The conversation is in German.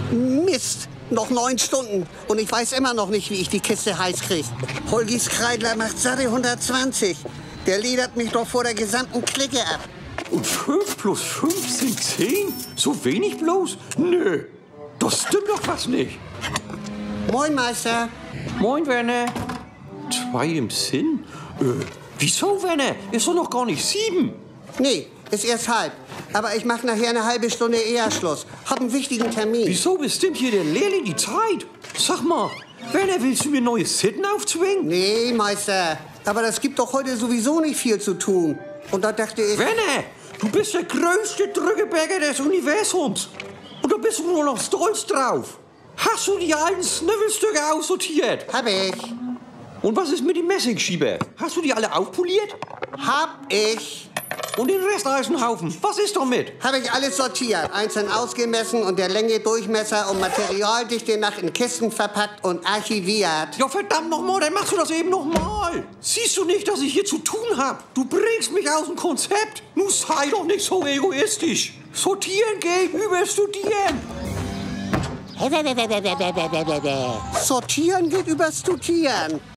Mist, noch 9 Stunden und ich weiß immer noch nicht, wie ich die Kiste heiß kriege. Holgis Kreidler macht satte 120. Der ledert mich doch vor der gesamten Clique ab. Und 5 plus 5 sind 10? So wenig bloß? Nö, das stimmt doch was nicht. Moin, Meister. Moin, Werner. 2 im Sinn? Wieso, Werner? Ist doch noch gar nicht 7. Nee, ist erst halb. Aber ich mach nachher eine halbe Stunde eher Schluss. Hab einen wichtigen Termin. Wieso bestimmt hier der Lehrling die Zeit? Sag mal, Werner, willst du mir neue Sitten aufzwingen? Nee, Meister. Aber das gibt doch heute sowieso nicht viel zu tun. Und da dachte ich... Werner, du bist der größte Drückeberger des Universums. Und da bist du nur noch stolz drauf. Hast du die alten Snüffelstücke aussortiert? Hab ich. Und was ist mit dem Messingschieber? Hast du die alle aufpoliert? Hab ich. Und den Resteisenhaufen, was ist damit? Hab ich alles sortiert, einzeln ausgemessen und der Länge, Durchmesser und Materialdichte nach in Kisten verpackt und archiviert. Ja, verdammt nochmal, dann machst du das eben nochmal. Siehst du nicht, dass ich hier zu tun hab? Du bringst mich aus dem Konzept. Nun sei doch nicht so egoistisch. Sortieren gehen über Studieren. Sortieren geht über Studieren.